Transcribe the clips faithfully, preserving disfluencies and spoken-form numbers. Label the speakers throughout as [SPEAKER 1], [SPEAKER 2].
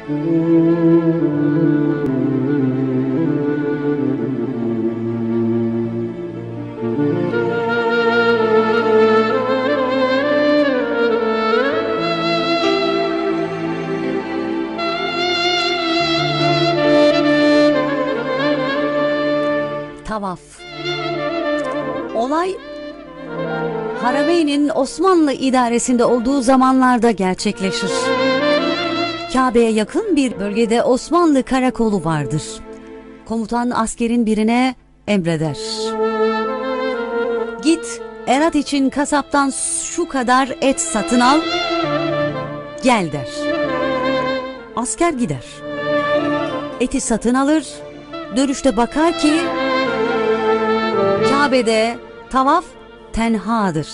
[SPEAKER 1] Tavaf. Olay Harameyn'in Osmanlı idaresinde olduğu zamanlarda gerçekleşir. Kabe'ye yakın bir bölgede Osmanlı karakolu vardır. Komutan askerin birine emreder. Git Erat için kasaptan şu kadar et satın al, gel der. Asker gider. Eti satın alır, dönüşte bakar ki Kabe'de tavaf tenhadır.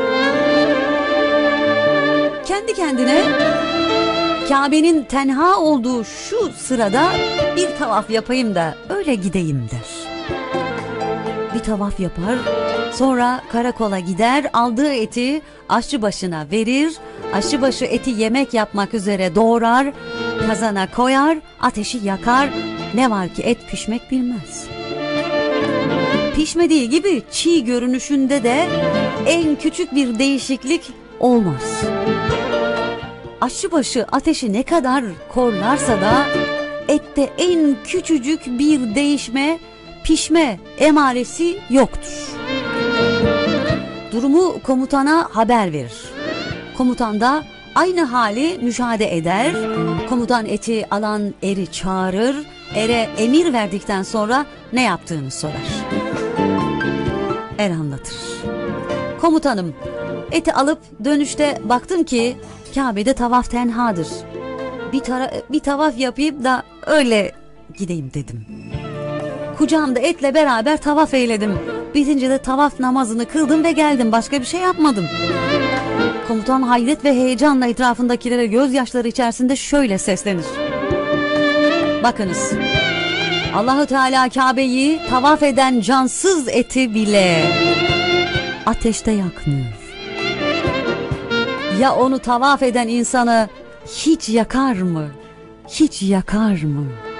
[SPEAKER 1] Kendi kendine Kabe'nin tenha olduğu şu sırada bir tavaf yapayım da öyle gideyim der. Bir tavaf yapar, sonra karakola gider, aldığı eti aşçıbaşına verir, aşçıbaşı eti yemek yapmak üzere doğrar, kazana koyar, ateşi yakar, ne var ki et pişmek bilmez. Pişmediği gibi çiğ görünüşünde de en küçük bir değişiklik olmaz. Aşçıbaşı ateşi ne kadar korlarsa da ette en küçücük bir değişme, pişme emaresi yoktur. Durumu komutana haber verir. Komutan da aynı hali müşahede eder. Komutan eti alan eri çağırır. Ere emir verdikten sonra ne yaptığını sorar. Er anlatır. Komutanım, eti alıp dönüşte baktım ki Kabe'de tavaf tenhadır. Bir, bir tavaf yapayım da öyle gideyim dedim. Kucağımda etle beraber tavaf eyledim. Bitince de tavaf namazını kıldım ve geldim. Başka bir şey yapmadım. Komutan hayret ve heyecanla etrafındakilere gözyaşları içerisinde şöyle seslenir. Bakınız, Allah-u Teala Kabe'yi tavaf eden cansız eti bile ateşte yakmıyor. Ya onu tavaf eden insanı hiç yakar mı? Hiç yakar mı?